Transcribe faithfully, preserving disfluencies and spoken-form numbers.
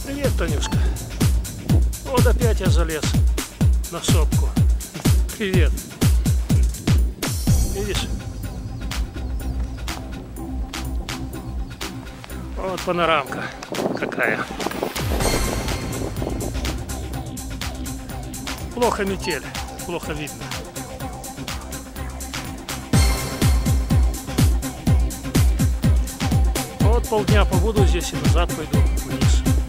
Привет, Танюшка. Вот опять я залез на сопку. Привет. Видишь? Вот панорамка какая. Плохо метель, плохо видно. Вот полдня побуду здесь и назад пойду вниз.